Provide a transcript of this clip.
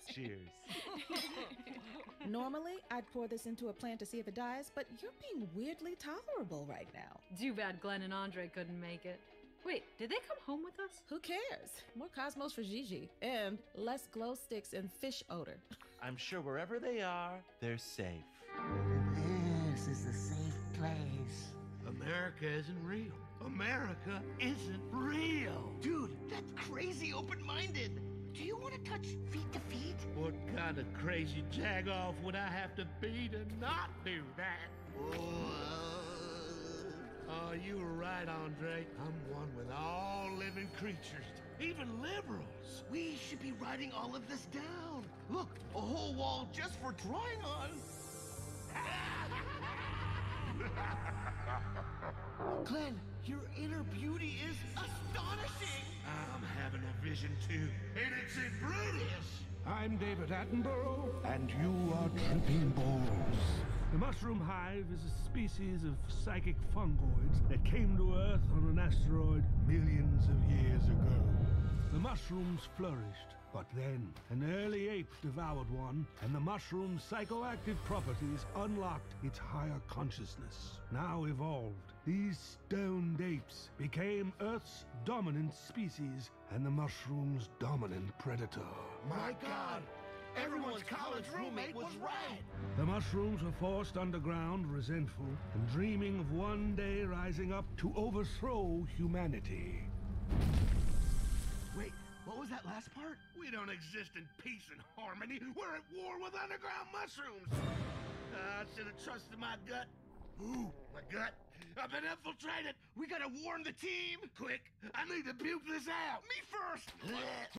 Cheers. Cheers. Normally, I'd pour this into a plant to see if it dies, but you're being weirdly tolerable right now. Too bad Glenn and Andre couldn't make it. Wait, did they come home with us? Who cares? More Cosmos for Gigi. And less glow sticks and fish odor. I'm sure wherever they are, they're safe. This is a safe place. America isn't real. America isn't real. Dude, that's crazy open-minded. Do you want to touch feet to feet? What kind of crazy jag-off would I have to be to not do that? Oh, you were right, Andre. I'm one with all living creatures, even liberals. We should be writing all of this down. Look, a whole wall just for drawing on. Glenn, your inner beauty is astonishing. I'm having a vision too, and it's in British. I'm David Attenborough, and you are tripping balls. The mushroom hive is a species of psychic fungoids that came to Earth on an asteroid millions of years ago. The mushrooms flourished, but then an early ape devoured one, and the mushroom's psychoactive properties unlocked its higher consciousness. Now evolved, these stoned apes became Earth's dominant species and the mushroom's dominant predator. My God, everyone's college roommate was right. The mushrooms were forced underground, resentful, and dreaming of one day rising up to overthrow humanity. Wait, what was that last part? We don't exist in peace and harmony. We're at war with underground mushrooms. I should have trusted my gut. Ooh, my gut. I've been infiltrated. We gotta warn the team. Quick, I need to puke this out. Me first.